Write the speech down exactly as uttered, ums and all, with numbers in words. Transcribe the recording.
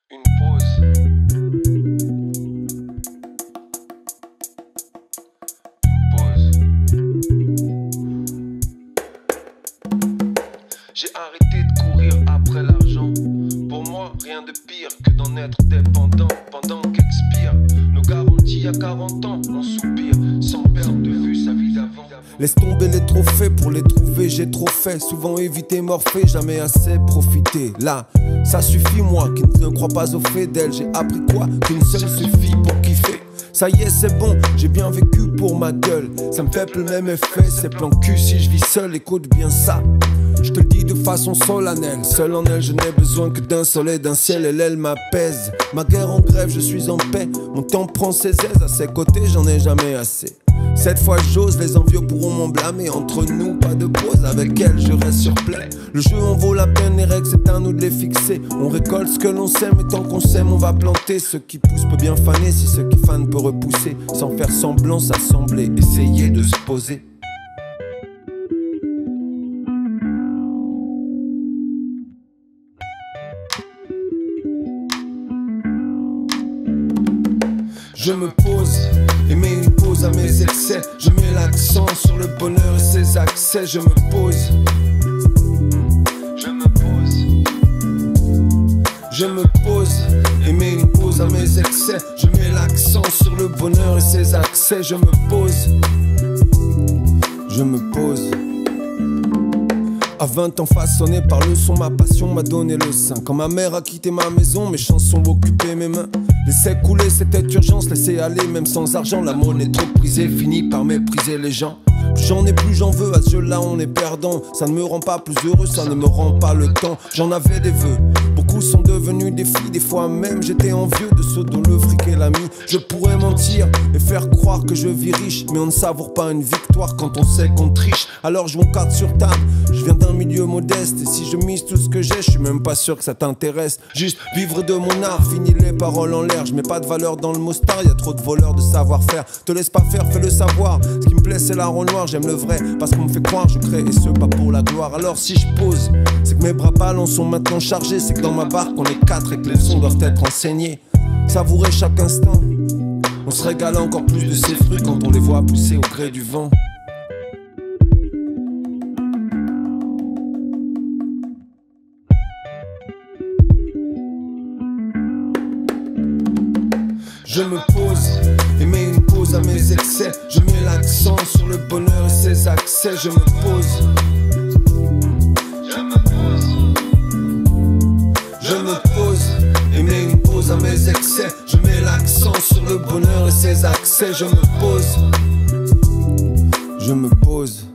Une pause. Une pause. J'ai arrêté de courir après l'argent. Pour moi, rien de pire que d'en être dépendant pendant qu'expire nos garanties à quarante ans. On soupire sans perdre de vue sa vie d'avant. Laisse tomber les trophées, pour les trouver j'ai trop fait. Souvent évité Morphée, jamais assez profité. Là, ça suffit moi qui ne crois pas au fait d'elle. J'ai appris quoi? Qu'une seule suffit pour kiffer. Ça y est c'est bon, j'ai bien vécu pour ma gueule. Ça me fait plus le même effet, c'est plan cul si je vis seul, écoute bien ça. Je te le dis de façon solennelle, seul en elle je n'ai besoin que d'un soleil, d'un ciel, elle, elle m'apaise. Ma guerre en grève, je suis en paix, mon temps prend ses aises, à ses côtés j'en ai jamais assez. Cette fois j'ose, les envieux pourront m'en blâmer. Entre nous, pas de pause, avec elle je reste sur play. Le jeu en vaut la peine, les règles c'est à nous de les fixer. On récolte ce que l'on sème et tant qu'on sème on va planter. Ce qui pousse peut bien faner, si ce qui fane peut repousser. Sans faire semblant, s'assembler, essayer de se poser. Je me pose et mets une pause à mes excès. Je mets l'accent sur le bonheur et ses accès. Je me pose. Je me pose. Je me pose et mets une pause à mes excès. Je mets l'accent sur le bonheur et ses accès. Je me pose. Je me pose. À vingt ans façonné par le son, ma passion m'a donné le sein. Quand ma mère a quitté ma maison, mes chansons occupaient mes mains. Laisser couler, c'était urgence, laisser aller, même sans argent. La monnaie trop prisée, finit par mépriser les gens. Plus j'en ai, plus j'en veux, à ce jeu-là on est perdant. Ça ne me rend pas plus heureux, ça ne me rend pas le temps. J'en avais des vœux, beaucoup sont devenus des filles. Des fois même j'étais envieux de ceux dont le fric est l'ami. Je pourrais mentir et faire croire que je vis riche, mais on ne savoure pas une victoire quand on sait qu'on triche. Alors jouons carte sur table, je viens d'un milieu modeste. Et si je mise tout ce que j'ai, je suis même pas sûr que ça t'intéresse. Juste vivre de mon art, fini les paroles en l'air. Je mets pas de valeur dans le mot star, y a trop de voleurs de savoir-faire. Te laisse pas faire, fais le savoir. Ce qui me plaît c'est l'art au noir, j'aime le vrai. Parce qu'on me fait croire, je crée et ce pas pour la gloire. Alors si je pose, c'est que mes bras ballants sont maintenant chargés. C'est que dans ma barque on est quatre et que les leçons doivent être enseignées. Savourer chaque instant, on se régale encore plus de ces fruits quand on les voit pousser au gré du vent. Je me pose et mets une pause à mes excès. Je mets l'accent sur le bonheur et ses accès. Je me pose. Je me pose. Je me pose et mets une pause à mes excès. Je mets l'accent sur le bonheur et ses accès. Je me pose. Je me pose.